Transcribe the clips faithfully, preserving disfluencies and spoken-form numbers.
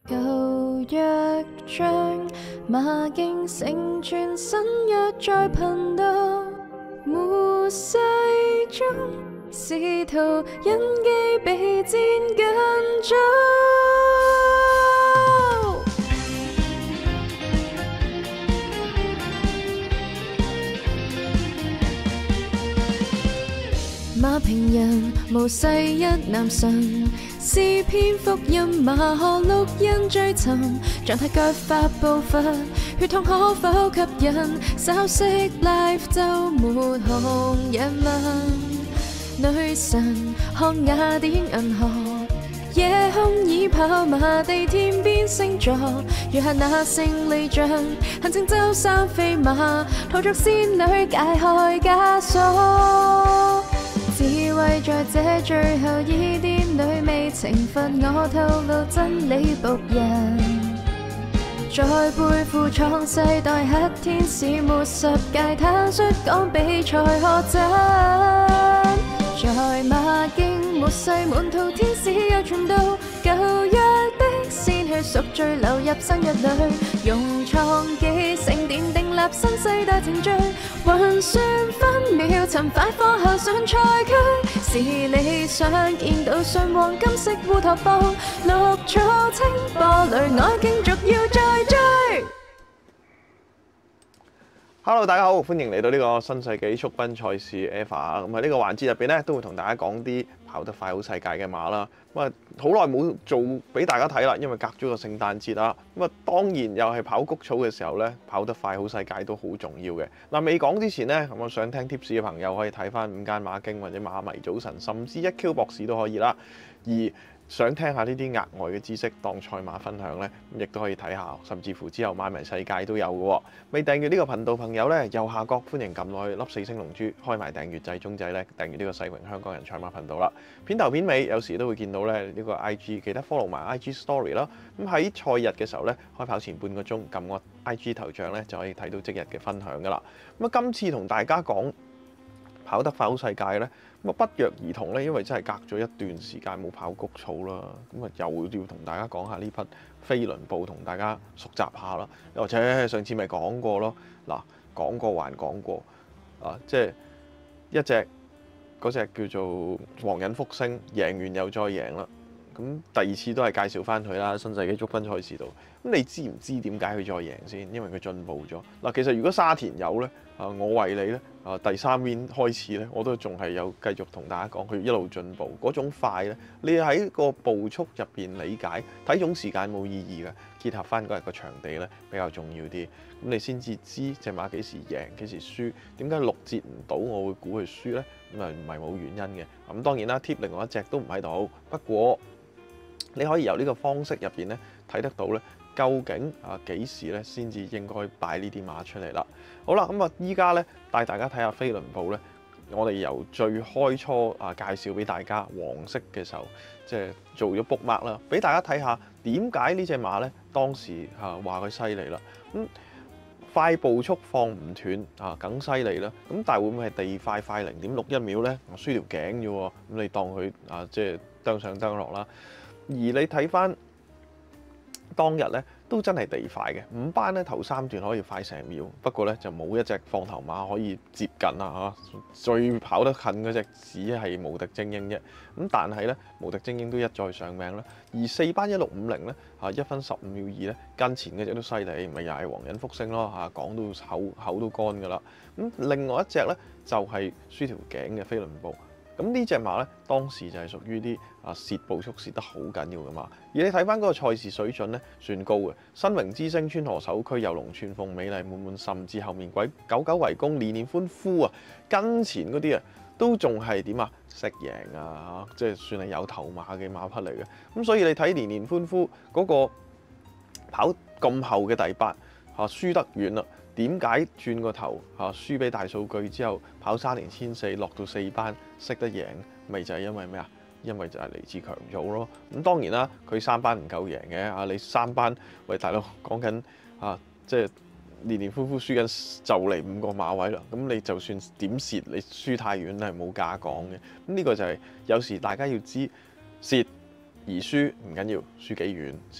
舊約將馬經成全新約在頻道，末世中使徒印記被戰更早。馬平人無世一男神，詩篇福音馬可錄音追尋，像他腳法步伐，血統可否吸引？稍息 live 週末紅日文，女神看雅典銀河，夜空已跑馬地天邊星座，月下那勝利像行程舟山飛馬，途中仙女解開枷鎖。只為在這最後伊甸裏未懲罰我，透露真理僕人，在背負創世代黑天使末十誡坦率講比賽何真，在馬經末世門徒天使又傳道，舊約的鮮血贖罪流入新約裏，用創記聖典訂立新世代程序，運算分秒尋快放後上賽區，是理想見到信黃金色烏托邦，綠草青波雷愛競逐要再追。 Hello， 大家好，歡迎嚟到呢個新世紀速奔賽事 E V A。咁喺呢個環節入邊咧，都會同大家講啲跑得快好世界嘅馬啦。咁啊，好耐冇做俾大家睇啦，因為隔咗個聖誕節啦。咁啊，當然又係跑谷草嘅時候咧，跑得快好世界都好重要嘅。嗱，未講之前咧，咁我想聽 tips 嘅朋友可以睇翻五間馬經或者馬迷早晨，甚至一 Q 博士都可以啦。而想聽下呢啲額外嘅知識當賽馬分享呢，亦都可以睇下，甚至乎之後馬迷世界都有嘅喎。未訂閱呢個頻道朋友呢，右下角歡迎撳落去粒四星龍珠，開埋訂閱掣鐘仔呢，訂閱呢個世榮香港人賽馬頻道啦。片頭片尾有時都會見到咧呢個 I G， 記得 follow 埋 I G Story 啦。咁喺賽日嘅時候呢，開跑前半個鐘撳我 I G 頭像呢，就可以睇到即日嘅分享噶啦。咁啊，今次同大家講跑得快好世界呢，咁啊不約而同咧，因為真係隔咗一段時間冇跑谷草啦，咁啊又要同大家講下呢匹飛輪步，同大家熟習下啦。或者上次咪講過咯，嗱講過還講過啊，即係一隻嗰隻叫做皇仁福星，贏完又再贏啦。咁第二次都係介紹翻佢啦，新世紀速奔賽事度。咁你知唔知點解佢再贏先？因為佢進步咗。嗱，其實如果沙田有咧，啊我為你咧，啊第三邊開始咧，我都仲係有繼續同大家講，佢一路進步嗰種快咧，你喺個步速入邊理解，睇總時間冇意義嘅，結合翻嗰日個場地咧比較重要啲。咁你先至知隻馬幾時贏幾時輸，點解六節唔到我會估佢輸咧？咁啊唔係冇原因嘅。咁當然啦 ，tip 另外一隻都唔喺度，不過你可以由呢個方式入邊咧睇得到咧，究竟啊幾時咧先至應該擺呢啲馬出嚟啦？好啦，咁啊依家咧帶大家睇下飛輪步咧，我哋由最開初啊介紹俾大家黃色嘅時候，即係做咗 book mark 啦，俾大家睇下點解呢隻馬咧當時嚇話佢犀利啦。咁快步速放唔斷啊，梗犀利啦。咁但係會唔會係地快快零點六一秒咧？我輸條頸啫喎，咁你當佢啊即係登上登落啦。而你睇翻當日咧，都真係地快嘅。五班咧頭三段可以快成秒，不過咧就冇一隻放頭馬可以接近啦嚇。最跑得近嗰隻只係無敵精英啫。咁但係咧，無敵精英都一再上命啦。而四班一六五零咧嚇一分十五秒二咧，跟前嗰隻都犀利，咪又係皇仁福星咯嚇，講到口口都乾㗎啦。咁另外一隻咧就係輸條頸嘅飛輪步。咁呢隻馬咧，當時就係屬於啲啊蝕步速蝕得好緊要嘅馬。而你睇翻嗰個賽事水準咧，算高嘅。新榮之星、川河首區、遊龍串鳳、美麗滿滿，甚至後面鬼久久圍攻、年年歡呼啊，跟前嗰啲啊，都仲係點啊？識贏啊！即係算係有頭馬嘅馬匹嚟嘅。咁所以你睇年年歡呼嗰個跑咁後嘅第八嚇，輸得遠啦。點解轉個頭嚇輸俾大數據之後跑三年千四落到四班識得贏，咪就係因為咩啊？因為就係嚟自強組咯。咁當然啦，佢三班唔夠贏嘅啊！你三班喂大佬講緊啊，即係年年歡呼輸緊就嚟五個馬位啦。咁你就算點蝕，你輸太遠係冇價講嘅。咁呢個就係有時大家要知蝕而輸唔緊要，輸幾遠先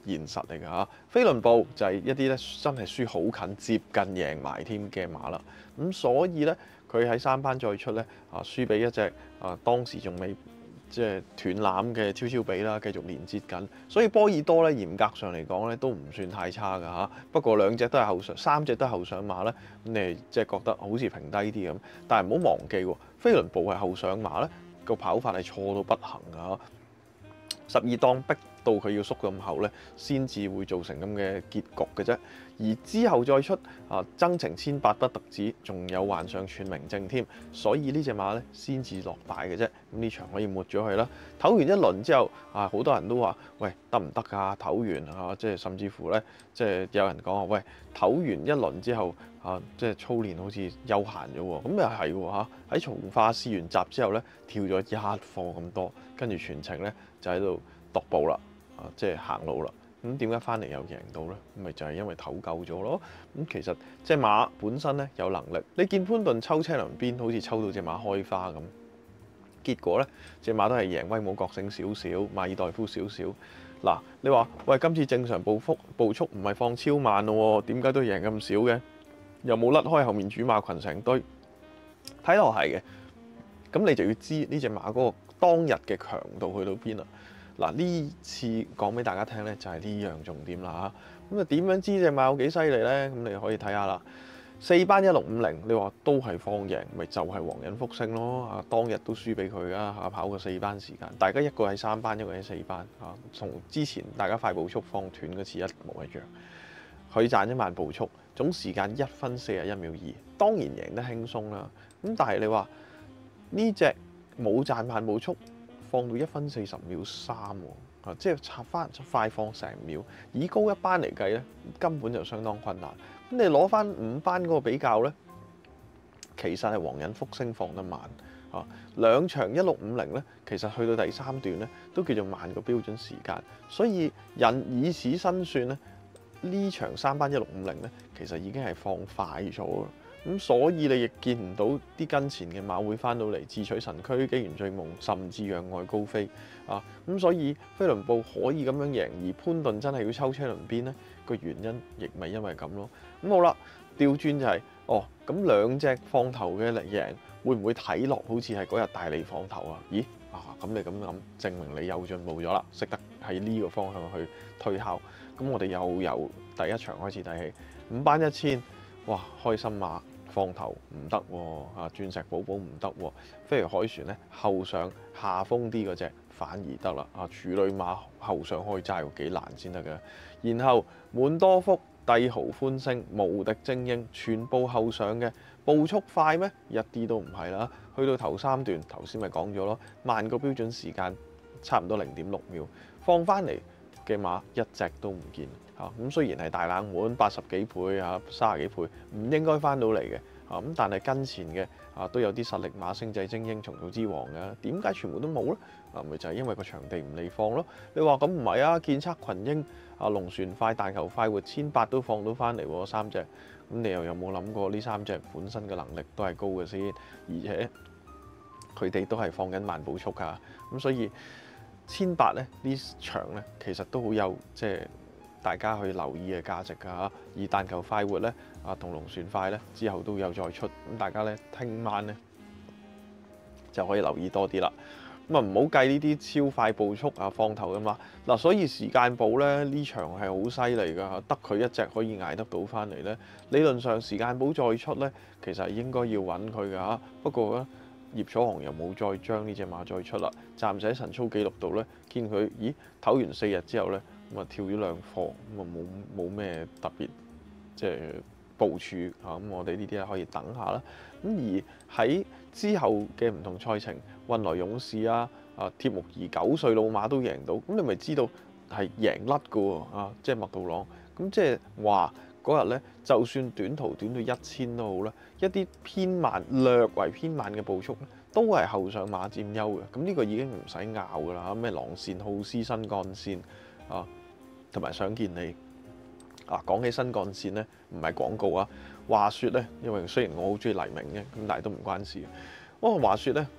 現實嚟㗎嚇。飛輪步就係一啲咧真係輸好近，接近贏埋添嘅馬啦。咁所以咧，佢喺三班再出咧啊，輸俾一隻啊當時仲未即係斷纜嘅超超比啦，繼續連接緊。所以波爾多咧嚴格上嚟講咧都唔算太差㗎嚇。不過兩隻都係後上，三隻都係後上馬咧，咁你即係覺得好似平低啲咁。但係唔好忘記喎，飛輪步係後上馬咧，個跑法係錯到不行㗎。十二檔逼到佢要縮咁後咧，先至會造成咁嘅結局嘅啫。而之後再出啊，增程千八不特止，仲有患上全名證添，所以呢隻馬咧先至落敗嘅啫。咁呢場可以抹咗佢啦。唞完一輪之後啊，好多人都話：喂，得唔得㗎？唞完啊，即係甚至乎咧，即係有人講話：喂，唞完一輪之後啊，即係操練好似休閒咗喎。咁又係喎嚇。喺從化試完閘之後咧，跳咗一課咁多，跟住全程咧就喺度踱步啦，啊，即係行路啦。咁點解翻嚟又贏到咧？咁咪就係因為唞夠咗咯。咁其實隻馬本身咧有能力，你見潘頓抽車輪邊好似抽到隻馬開花咁，結果咧隻馬都係贏威武覺醒少少，馬爾代夫少少。嗱，你話喂，今次正常步幅步速唔係放超慢咯，點解都贏咁少嘅？又冇甩開後面主馬群成堆，睇落係嘅。咁你就要知呢隻馬嗰個當日嘅強度去到邊啦。嗱，呢次講俾大家聽咧，就係呢樣重點啦嚇。咁啊點樣知隻馬有幾犀利咧？咁你可以睇下啦。四班一六五零，你話都係放贏，咪就係皇仁福星咯。啊，當日都輸俾佢啊嚇，跑過四班時間，大家一個喺三班，一個喺四班啊，同之前大家快步速放斷嗰次一模一樣。佢賺一萬步速，總時間一分四十一秒二，當然贏得輕鬆啦。咁但係你話呢隻冇賺慢步速，放到一分四十秒三喎，啊，即係插翻快放成秒，以高一班嚟計咧，根本就相當困難。咁你攞翻五班嗰個比較咧，其實係皇仁福星放得慢啊。兩場一六五零咧，其實去到第三段咧，都叫做慢過標準時間。所以引以此身算咧，呢場三班一六五零咧，其實已經係放快咗。咁所以你亦見唔到啲跟前嘅馬會翻到嚟智取神驅、機緣醉夢，甚至讓外高飛啊！咁所以飛輪步可以咁樣贏，而潘頓真係要抽車輪邊呢？個原因亦咪因為咁咯。咁好啦，調轉就係、是、哦，咁兩隻放頭嘅嚟贏，會唔會睇落好似係嗰日大利放頭啊？咦啊！咁你咁諗，證明你有進步咗啦，識得喺呢個方向去推敲。咁我哋又由第一場開始睇起，五班一千。哇！開心馬放頭唔得喎，啊鑽石寶寶唔得喎，飛魚海船咧後上下風啲嗰隻反而得啦，啊處女馬後上開齋喎，幾難先得嘅。然後滿多福、帝豪歡星、無敵精英全部後上嘅，步速快咩？一啲都唔係啦。去到頭三段，頭先咪講咗咯，慢過標準時間差唔多零點六秒，放翻嚟嘅馬一隻都唔見。啊，咁雖然係大冷門，八十幾倍啊，三十幾倍，唔應該翻到嚟嘅。啊，咁但係跟前嘅啊都有啲實力馬，星際精英、重造之王嘅，點解全部都冇咧？啊，咪就係因為個場地唔利放咯。你話咁唔係啊？建測群英啊，龍船快、但求快活、千八都放到翻嚟喎，三隻。咁你又有冇諗過呢三隻本身嘅能力都係高嘅先？而且佢哋都係放緊慢步速㗎。咁所以千八咧呢場咧，其實都好有即係大家去留意嘅價值㗎嚇，而但求快活咧啊同龍船快咧之後都有再出，咁大家咧聽晚咧就可以留意多啲啦。咁啊唔好計呢啲超快步速啊放頭㗎嘛嗱，所以時間步咧呢場係好犀利㗎嚇，得佢一隻可以捱得到翻嚟咧。理論上時間步再出咧，其實係應該要揾佢㗎嚇。不過咧葉楚航又冇再將呢隻馬再出啦，暫時喺神操記錄度咧見佢咦唞完四日之後咧。咁啊跳咗兩課，咁啊冇冇咩特別即係部署嚇，咁我哋呢啲咧可以等下啦。咁而喺之後嘅唔同賽程，運來勇士啊、啊鐵木兒九歲老馬都贏到，咁你咪知道係贏甩㗎喎啊！即係麥道朗，咁即係話嗰日咧，就算短途短到一千都好啦，一啲偏慢、略為偏慢嘅步速咧，都係後上馬佔優嘅。咁呢個已經唔使拗㗎啦，咩狼線、好斯、新幹線啊！同埋想見你啊！講起新幹線咧，唔係廣告啊。話説咧，因為雖然我好中意黎明嘅，咁但係都唔關事。哦，話説咧，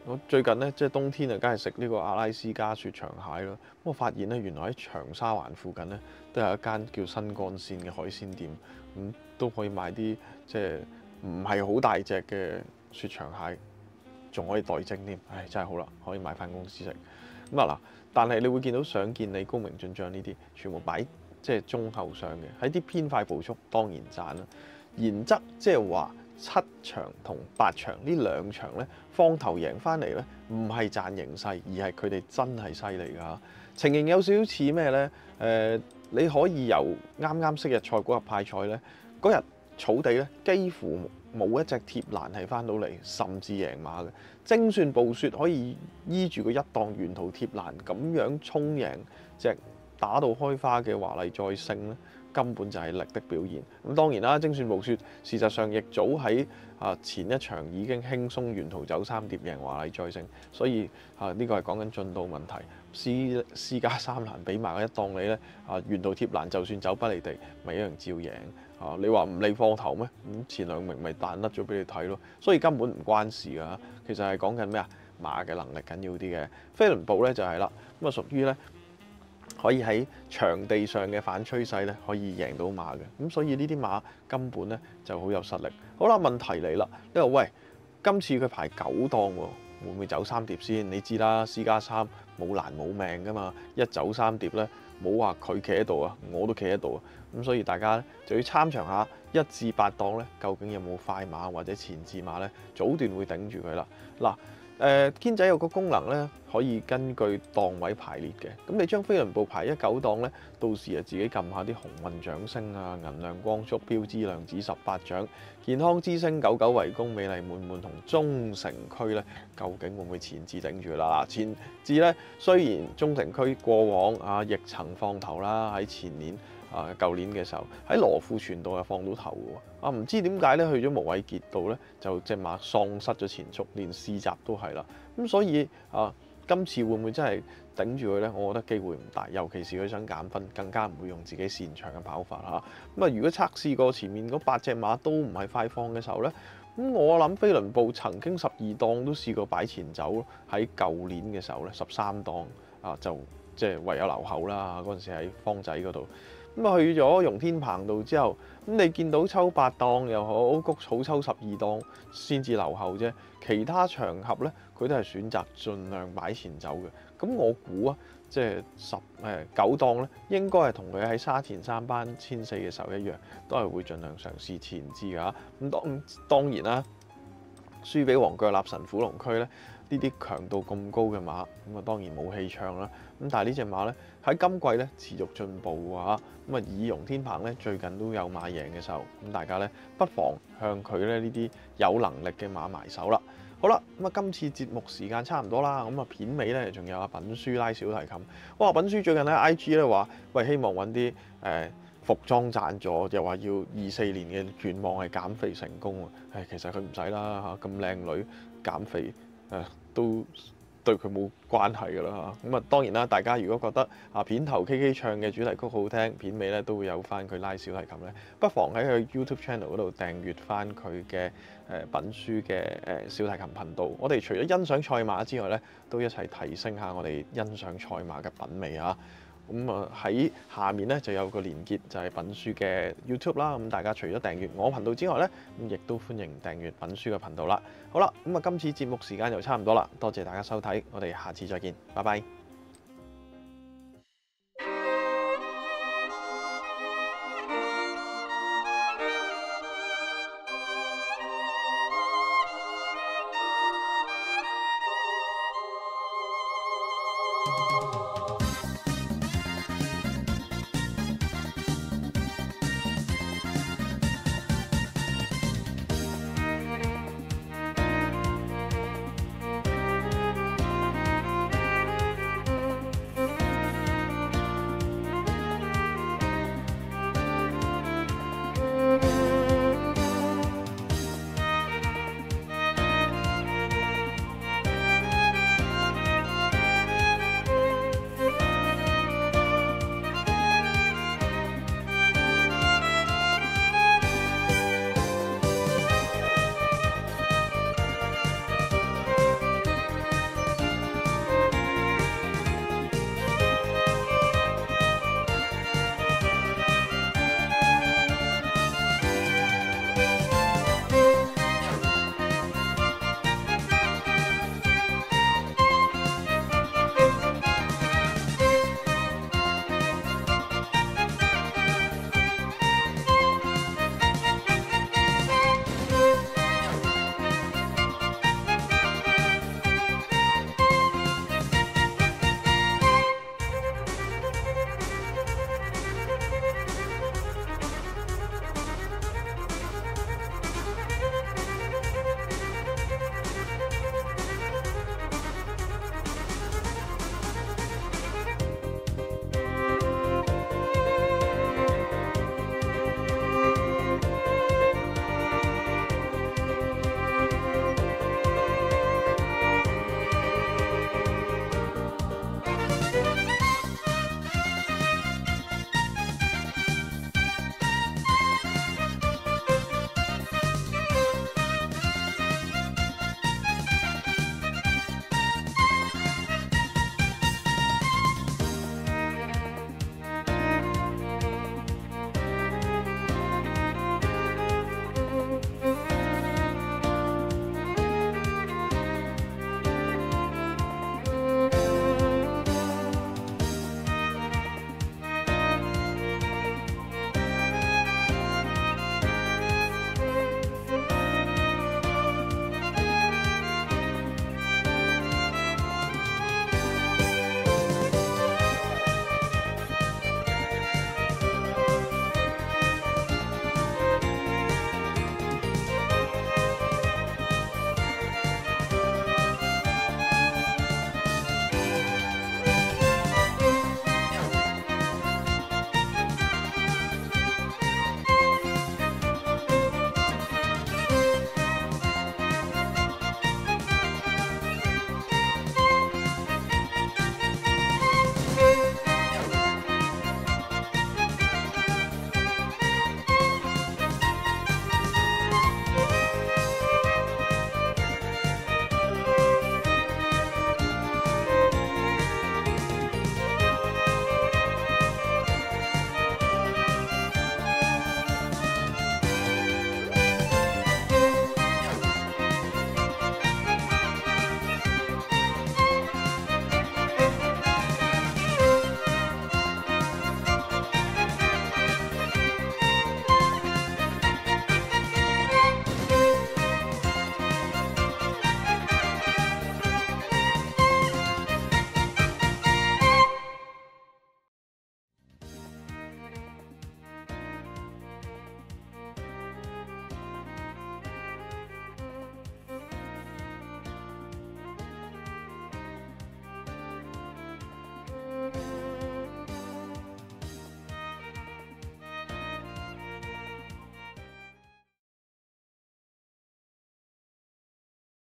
我最近咧，即係冬天啊，梗係食呢個阿拉斯加雪長蟹咯。咁我發現咧，原來喺長沙灣附近咧，都有一間叫新幹線嘅海鮮店，咁、嗯、都可以買啲即係唔係好大隻嘅雪長蟹，仲可以代蒸添。唉，真係好啦，可以買翻公司食。咁啊嗱，但係你會見到想見你高明進帳呢啲，全部擺即係中後上嘅，喺啲偏快步速當然賺啦。然則即係話。七場同八場呢兩場咧，放頭贏翻嚟咧，唔係賺形勢，而係佢哋真係犀利㗎。情形有少少似咩咧？誒、呃，你可以由啱啱昔日賽嗰日派賽咧，嗰日草地咧幾乎冇一隻貼欄係翻到嚟，甚至贏馬嘅。精算暴雪可以依住個一檔沿途貼欄咁樣衝贏隻打到開花嘅華麗再勝咧。根本就係力的表現。咁當然啦，精算暴雪事實上亦早喺啊前一場已經輕鬆沿途走三碟贏華麗再勝，所以啊呢個係講緊進度問題。私私家三欄俾埋一檔你咧，啊沿途貼欄就算走不離地，咪一樣照贏。啊你話唔理放頭咩？咁前兩名咪彈甩咗俾你睇咯。所以根本唔關事㗎。其實係講緊咩啊？馬嘅能力緊要啲嘅。飛輪步咧就係啦，咁啊屬於咧。可以喺場地上嘅反趨勢咧，可以贏到馬嘅，咁所以呢啲馬根本咧就好有實力。好啦，問題嚟啦，呢個喂，今次佢排九檔喎，會唔會走三碟先？你知啦，私家三冇難冇命噶嘛，一走三碟咧，冇話佢企喺度啊，我都企喺度啊，咁所以大家咧就要參詳下一至八檔咧，究竟有冇快馬或者前置馬咧，早段會頂住佢啦。嗱。誒堅仔有個功能咧，可以根據檔位排列嘅。咁你將飛輪步排一九檔咧，到時啊自己撳下啲鴻運掌聲啊、銀亮光速、標之量子十八獎、健康之星、九九圍攻、美麗滿滿同中城區咧，究竟會唔會前置頂住啦？前置咧，雖然中城區過往啊亦曾放頭啦，喺前年。啊！舊年嘅時候喺羅富全道又放到頭喎，啊唔知點解咧去咗無畏傑道咧就隻馬喪失咗前速，連試閘都係啦。咁所以啊，今次會唔會真係頂住佢咧？我覺得機會唔大，尤其是佢想減分，更加唔會用自己擅長嘅跑法嚇。咁啊，如果測試過前面嗰八隻馬都唔係快放嘅時候咧，咁我諗飛輪步曾經十二檔都試過擺前走，喺舊年嘅時候咧十三檔啊就即係唯有留後啦。嗰陣時喺方仔嗰度。咁啊去咗容天棚度之後，咁你見到抽八檔又好，谷草抽十二檔先至留後啫。其他場合咧，佢都係選擇盡量擺前走嘅。咁我估啊，即係十誒九檔咧，應該係同佢喺沙田三班千四嘅時候一樣，都係會盡量嘗試前置㗎。咁當當然啦，輸俾黃腳立神虎龍區咧。呢啲強度咁高嘅馬，咁啊當然冇氣唱啦。咁但係呢隻馬咧喺今季咧持續進步嘅話，咁啊以容天鵬咧最近都有馬贏嘅時候，咁大家咧不妨向佢咧呢啲有能力嘅馬埋手啦。好啦，咁啊今次節目時間差唔多啦，咁啊片尾咧仲有阿品書拉小提琴。哇！品書最近喺 I G 咧話，喂希望揾啲誒服裝贊助，又話要二四年嘅願望係減肥成功喎。誒其實佢唔使啦嚇，咁靚女減肥。誒都對佢冇關係㗎啦嚇，咁啊當然啦，大家如果覺得啊片頭 K K 唱嘅主題曲好聽，片尾咧都會有翻佢拉小提琴咧，不妨喺佢 YouTube channel 嗰度訂閱翻佢嘅誒品書嘅誒小提琴頻道。我哋除咗欣賞賽馬之外咧，都一齊提升下我哋欣賞賽馬嘅品味嚇。咁啊喺下面咧就有個連結，就係品書嘅 YouTube 啦。咁大家除咗訂閱我頻道之外咧，咁亦都歡迎訂閱品書嘅頻道啦。好啦，咁啊今次節目時間又差唔多啦，多謝大家收睇，我哋下次再見，拜拜。